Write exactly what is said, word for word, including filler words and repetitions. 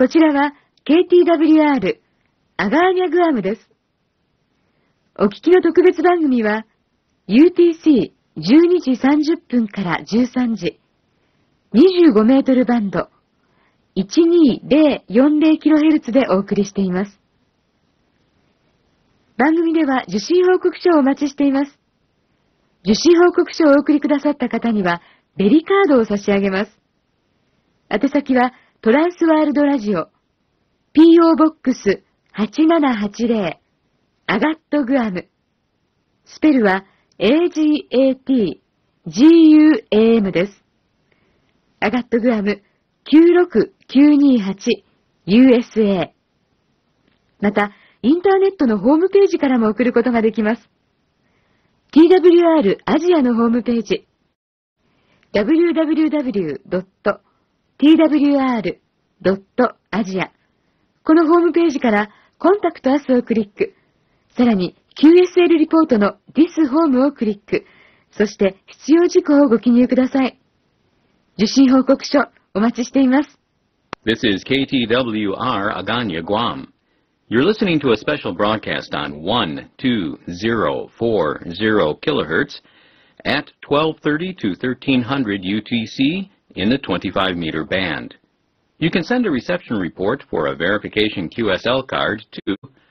こちらは ケーティーダブリューアール アガーニャグアムです。お聞きの特別番組は ユーティーシーじゅうにじさんじゅっぷんからじゅうさんじ、にじゅうごメートルバンド いちにゼロよんゼロキロヘルツ でお送りしています。番組では受信報告書をお待ちしています。受信報告書をお送りくださった方にはベリカードを差し上げます。宛先はトランスワールドラジオ ピーオー ボックスはちななはちゼロアガットグアム、スペルは エージーエーティージーユーエーエム です。アガットグアムきゅうろくきゅうにはちユーエスエー。また、インターネットのホームページからも送ることができます。ティーダブリューアール アジアのホームページ、ダブリューダブリューダブリュードットティーダブリューアールドットアジア。このホームページからコンタクトアスをクリック。さらに キューエスエル リポートの This Home をクリック。そして必要事項をご記入ください。受信報告書お待ちしています。 This isケーティーダブリューアールAgana, Guam. You're listening to a special broadcast on one two zero four zero kilohertz at twelve thirty to thirteen hundred U T C in the twenty-five meter band. You can send a reception report for a verification Q S L card to